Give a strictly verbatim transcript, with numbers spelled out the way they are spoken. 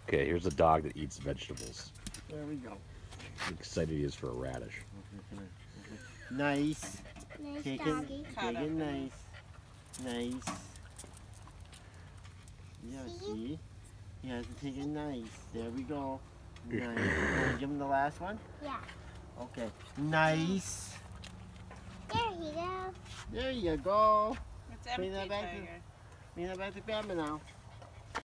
Okay, here's a dog that eats vegetables. There we go. How excited he is for a radish. Nice. Nice Take doggy. it, take it nice. Nice. Yeah, See? see? He has to take it nice. There we go. Nice. Want to give him the last one? Yeah. Okay. Nice. There you go. There you go. It's Bring empty, that back to- Tiger. Bring that back to Grandma now.